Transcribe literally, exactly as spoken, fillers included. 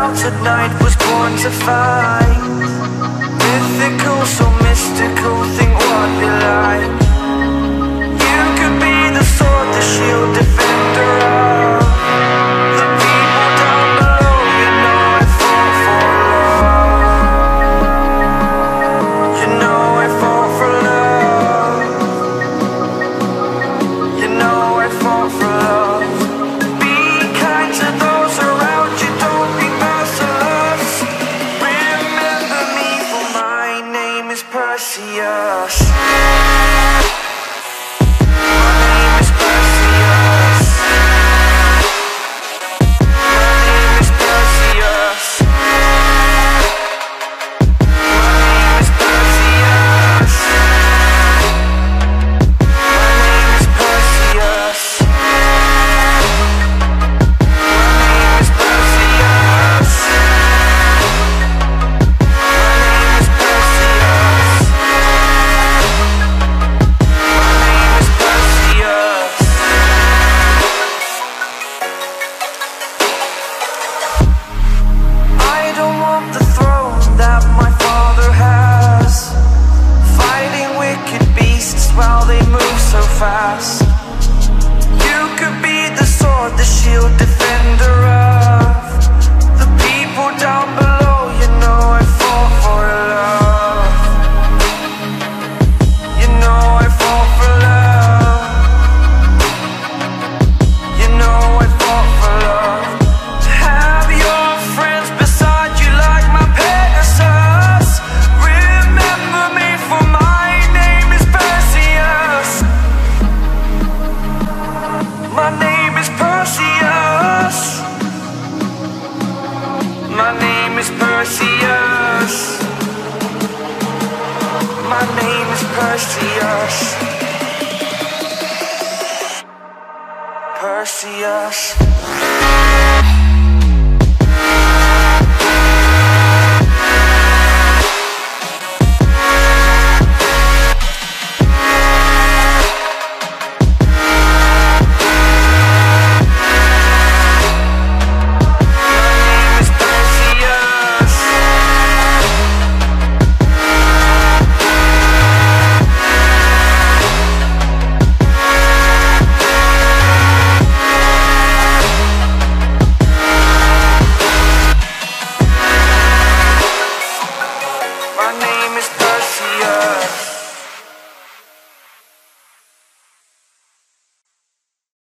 out at night, was born to fight. Mythical, so mystical, think what you like. You could be the sword, the shield, defender of the people down below. You know I fall for love. You know I fall for love. You know I fall for love. Be kind to those around you, don't be merciless. Remember me, for my name is Perseus. While they move so fast, you could be the sword, the shield, defender of the people down below. You know I fall for love. You know I fall for love. You know I fall for love. Have your friends beside you like my Perseus. Remember me, for my name is Perseus. My name is Perseus. My name is Perseus. My name is Perseus. Perseus.